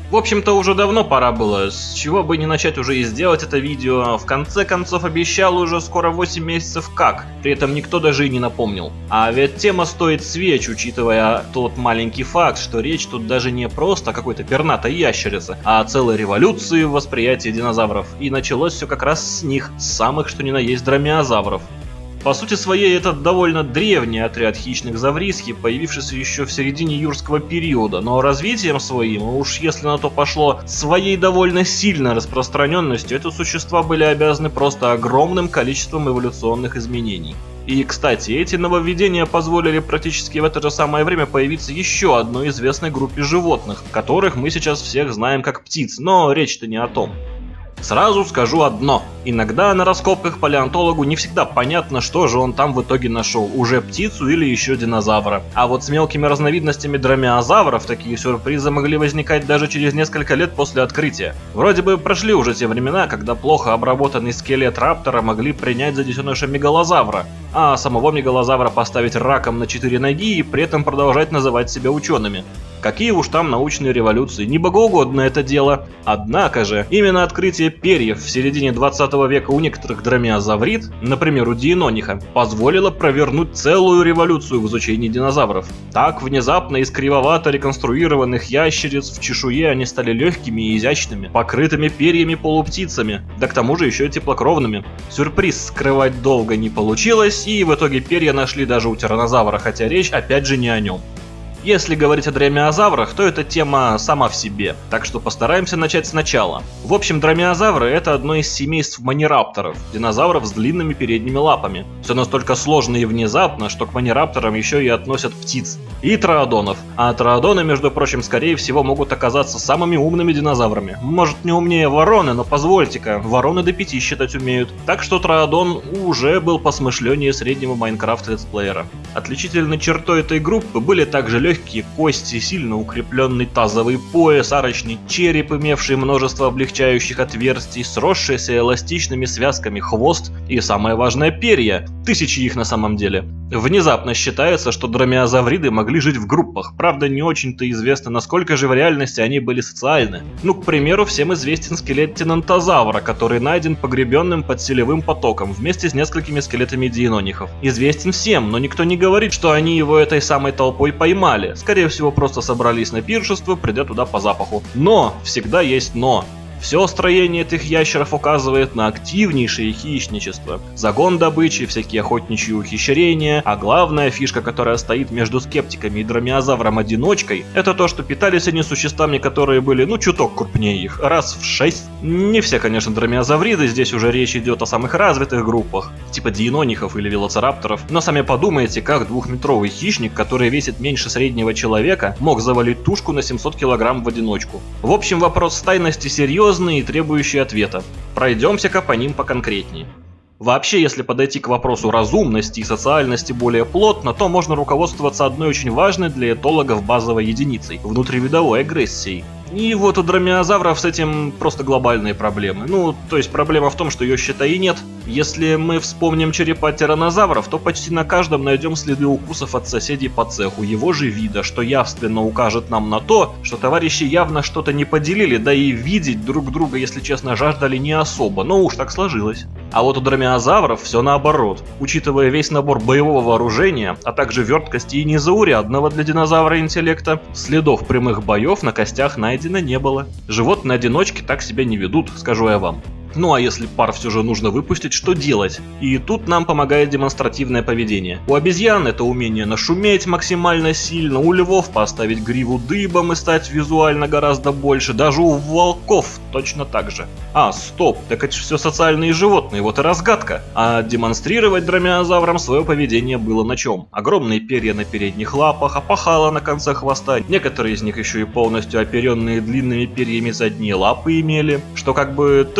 В общем-то, уже давно пора было, с чего бы не начать уже и сделать это видео. В конце концов, обещал уже скоро 8 месяцев как, при этом никто даже и не напомнил. А ведь тема стоит свеч, учитывая тот маленький факт, что речь тут даже не просто о какой-то пернатой ящерице, а о целой революции в восприятии динозавров. И началось все как раз с них, с самых что ни на есть дромеозавров. По сути своей, это довольно древний отряд хищных заврисхи, появившийся еще в середине юрского периода, но развитием своим, уж если на то пошло, своей довольно сильной распространенностью, эти существа были обязаны просто огромным количеством эволюционных изменений. И, кстати, эти нововведения позволили практически в это же самое время появиться еще одной известной группе животных, которых мы сейчас всех знаем как птиц, но речь-то не о том. Сразу скажу одно. Иногда на раскопках палеонтологу не всегда понятно, что же он там в итоге нашел, уже птицу или еще динозавра. А вот с мелкими разновидностями дромеозавров такие сюрпризы могли возникать даже через несколько лет после открытия. Вроде бы прошли уже те времена, когда плохо обработанный скелет раптора могли принять за детеныша мегалозавра, а самого мегалозавра поставить раком на 4 ноги и при этом продолжать называть себя учеными. Какие уж там научные революции, не богоугодно это дело. Однако же, именно открытие перьев в середине 20 века у некоторых дромеозаврид, например у диенониха, позволило провернуть целую революцию в изучении динозавров. Так внезапно из кривовато реконструированных ящериц в чешуе они стали легкими и изящными, покрытыми перьями полуптицами, да к тому же еще и теплокровными. Сюрприз скрывать долго не получилось, и в итоге перья нашли даже у тираннозавра, хотя речь опять же не о нем. Если говорить о дромеозаврах, то эта тема сама в себе, так что постараемся начать сначала. В общем, дромеозавры — это одно из семейств манирапторов, динозавров с длинными передними лапами. Все настолько сложно и внезапно, что к манирапторам еще и относят птиц. И троодонов. А троодоны, между прочим, скорее всего могут оказаться самыми умными динозаврами. Может, не умнее вороны, но позвольте-ка, вороны до 5 считать умеют. Так что троодон уже был посмышленнее среднего Майнкрафт-летсплеера. Отличительной чертой этой группы были также легкие кости, сильно укрепленный тазовый пояс, арочный череп, имевший множество облегчающих отверстий, сросшиеся эластичными связками хвост и, самое важное, перья. Тысячи их на самом деле. Внезапно считается, что дромеозавриды могли жить в группах, правда не очень-то известно, насколько же в реальности они были социальны. Ну, к примеру, всем известен скелет тенантозавра, который найден погребенным под селевым потоком вместе с несколькими скелетами диенонихов. Известен всем, но никто не говорит, что они его этой самой толпой поймали. Скорее всего, просто собрались на пиршество, придя туда по запаху. Но! Всегда есть но! Все строение этих ящеров указывает на активнейшее хищничество. Загон добычи, всякие охотничьи ухищрения, а главная фишка, которая стоит между скептиками и дромеозавром-одиночкой, это то, что питались они существами, которые были, чуток крупнее их, раз в 6. Не все, конечно, дромеозавриды, здесь уже речь идет о самых развитых группах, типа диенонихов или велоцирапторов, но сами подумайте, как двухметровый хищник, который весит меньше среднего человека, мог завалить тушку на 700 килограмм в одиночку. В общем, вопрос стайности серьезный и требующий ответа. Пройдемся-ка по ним поконкретнее. Вообще, если подойти к вопросу разумности и социальности более плотно, то можно руководствоваться одной очень важной для этологов базовой единицей – внутривидовой агрессией. И вот у дромеозавров с этим просто глобальные проблемы. То есть проблема в том, что ее считай и нет. Если мы вспомним черепа тираннозавров, то почти на каждом найдем следы укусов от соседей по цеху его же вида, что явственно укажет нам на то, что товарищи явно что-то не поделили, да и видеть друг друга, если честно, жаждали не особо, но уж так сложилось. А вот у дромеозавров все наоборот. Учитывая весь набор боевого вооружения, а также верткости и незаурядного для динозавра интеллекта, следов прямых боев на костях найдено не было. Животные-одиночки так себя не ведут, скажу я вам. Ну а если пар все же нужно выпустить, что делать? И тут нам помогает демонстративное поведение. У обезьян это умение нашуметь максимально сильно, у львов поставить гриву дыбом и стать визуально гораздо больше, даже у волков точно так же. Стоп, так это же все социальные животные, вот и разгадка. А демонстрировать дромеозаврам свое поведение было на чем. Огромные перья на передних лапах, опахала на конце хвоста, некоторые из них еще и полностью оперенные длинными перьями задние лапы имели, что как бы тоже не особо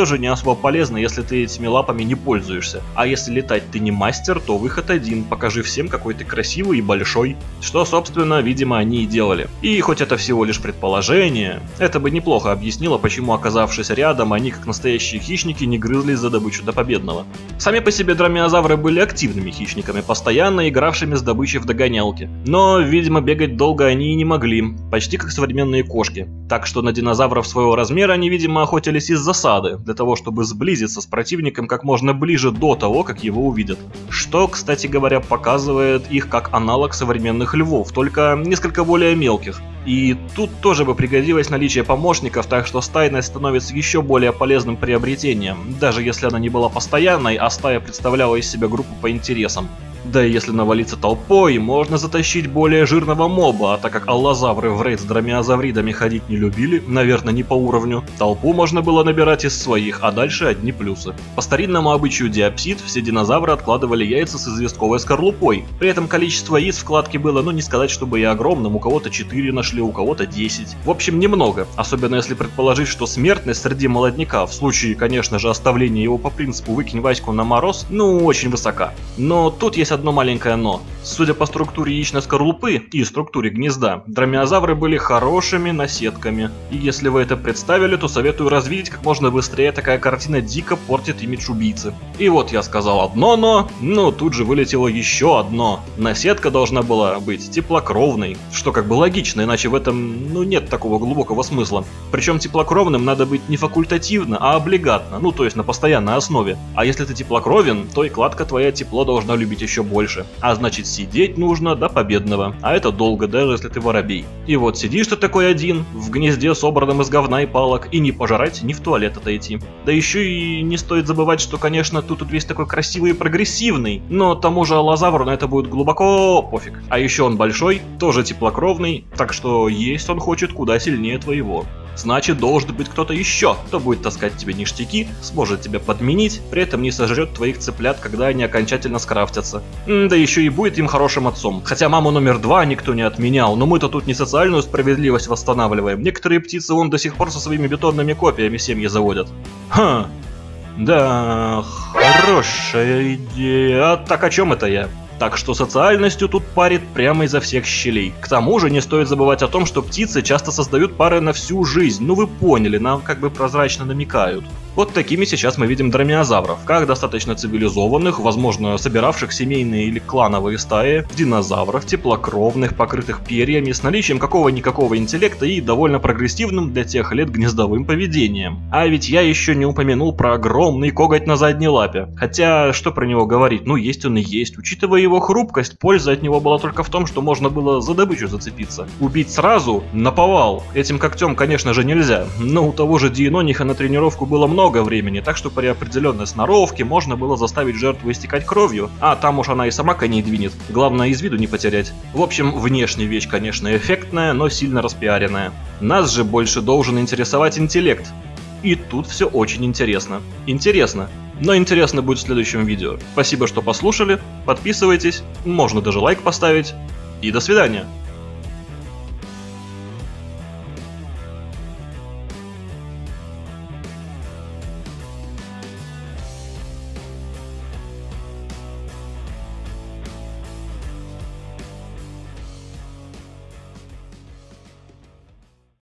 особо полезно, если ты этими лапами не пользуешься. А если летать ты не мастер, то выход один: покажи всем, какой ты красивый и большой. Что, собственно, видимо, они и делали. И хоть это всего лишь предположение, это бы неплохо объяснило, почему, оказавшись рядом, они, как настоящие хищники, не грызлись за добычу до победного. Сами по себе дромеозавры были активными хищниками, постоянно игравшими с добычей в догонялки. Но, видимо, бегать долго они и не могли, почти как современные кошки. Так что на динозавров своего размера они, видимо, охотились из засады, для того, чтобы сблизиться с противником как можно ближе до того, как его увидят. Что, кстати говоря, показывает их как аналог современных львов, только несколько более мелких. И тут тоже бы пригодилось наличие помощников, так что стайность становится еще более полезным приобретением, даже если она не была постоянной, а стая представляла из себя группу по интересам. Да и если навалиться толпой, можно затащить более жирного моба, а так как аллозавры в рейд с дромеозавридами ходить не любили, наверное, не по уровню, толпу можно было набирать из своих, а дальше одни плюсы. По старинному обычаю диапсид, все динозавры откладывали яйца с известковой скорлупой. При этом количество яиц в кладке было, ну не сказать, чтобы и огромным, у кого-то 4 нашли, у кого-то 10. В общем, немного, особенно если предположить, что смертность среди молодняка, в случае, конечно же, оставления его по принципу «выкинь Ваську на мороз», ну очень высока. Но тут есть одно маленькое но. Судя по структуре яичной скорлупы и структуре гнезда, дромеозавры были хорошими наседками. И если вы это представили, то советую развидеть как можно быстрее, такая картина дико портит имидж убийцы. И вот я сказал одно но тут же вылетело еще одно. Наседка должна была быть теплокровной, что как бы логично, иначе в этом, ну, нет такого глубокого смысла. Причем теплокровным надо быть не факультативно, а облигатно, ну то есть на постоянной основе. А если ты теплокровен, то и кладка твоя тепло должна любить еще больше. А значит, сидеть нужно до победного. А это долго, даже если ты воробей. И вот сидишь ты такой один, в гнезде, собранном из говна и палок, и не пожрать, ни в туалет отойти. Да еще и не стоит забывать, что, конечно, тут весь такой красивый и прогрессивный, но тому же аллозавру на это будет глубоко пофиг. А еще он большой, тоже теплокровный, так что есть он хочет куда сильнее твоего. Значит, должен быть кто-то еще, кто будет таскать тебе ништяки, сможет тебя подменить, при этом не сожрет твоих цыплят, когда они окончательно скрафтятся. Да еще и будет им хорошим отцом. Хотя маму номер 2 никто не отменял, но мы-то тут не социальную справедливость восстанавливаем. Некоторые птицы вон до сих пор со своими бетонными копиями семьи заводят. Ха, да, хорошая идея. А так о чем это я? Так что социальностью тут парит прямо изо всех щелей. К тому же не стоит забывать о том, что птицы часто создают пары на всю жизнь. Ну вы поняли, нам как бы прозрачно намекают. Вот такими сейчас мы видим дромеозавров, как достаточно цивилизованных, возможно, собиравших семейные или клановые стаи, динозавров, теплокровных, покрытых перьями, с наличием какого-никакого интеллекта и довольно прогрессивным для тех лет гнездовым поведением. А ведь я еще не упомянул про огромный коготь на задней лапе. Хотя, что про него говорить, ну есть он и есть. Учитывая его хрупкость, польза от него была только в том, что можно было за добычу зацепиться. Убить сразу — наповал. Этим когтем, конечно же, нельзя, но у того же Диенониха на тренировку было много времени, так что при определенной сноровке можно было заставить жертву истекать кровью, а там уж она и сама коней двинет, главное из виду не потерять. В общем, внешняя вещь, конечно, эффектная, но сильно распиаренная. Нас же больше должен интересовать интеллект. И тут все очень интересно. Но интересно будет в следующем видео. Спасибо, что послушали, подписывайтесь, можно даже лайк поставить, и до свидания.